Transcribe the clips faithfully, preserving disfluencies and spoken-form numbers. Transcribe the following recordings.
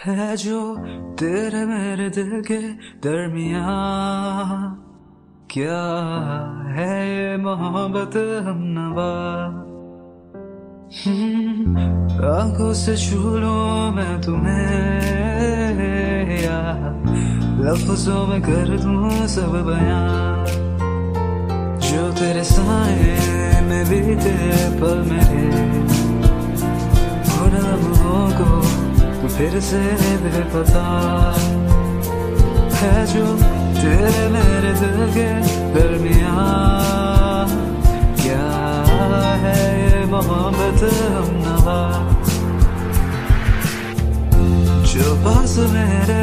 है जो तेरे मेरे दिल के दरमियाँ। क्या है ये मोहब्बत हमनवा। आंखों से छू लूं मैं तुम्हें या लफ्जों में कर दूं सब बयां। जो तेरे साए में बीते पल मेरे उन लम्हों को तो फिर से बेपता है जो तेरे मेरे दिल के दरमियाँ। क्या है ये मोहब्बत हमनवा। जो पास मेरे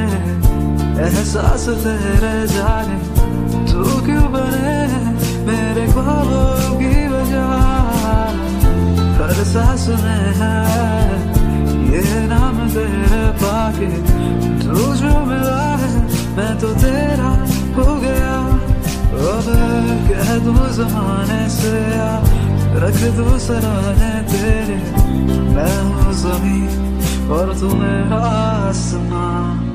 एहसास तेरे जाने तू क्यों बने मेरे ख्वाबों की वजह। हर सांस में है ये नाम तेरे पाके तू जो मिला है मैं तो तेरा हो गया। अब कह दूं ज़माने से या रख दूं सराहने तेरे। मैं हूँ ज़मीन और तू मेरा आसमां।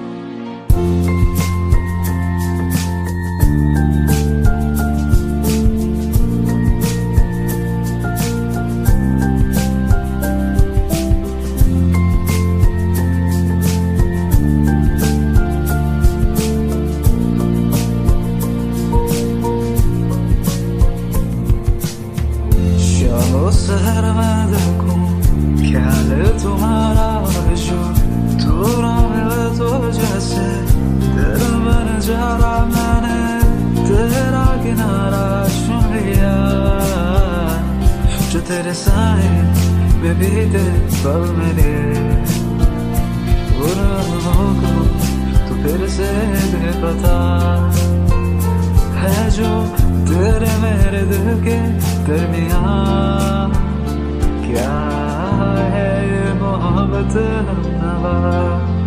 शहर में देखूं ख्याल तुम्हारा जो तू ना मिले तो जैसे दिल बन जा रहा। मैंने तेरा किनारा चुन लिया। जो तेरे साए में बीते पल मेरे उन लम्हों को तो फिर से बेपता है जो तेरे मेरे दिल के दरमियाँ। क्या है ये मोहब्बत हमनवा।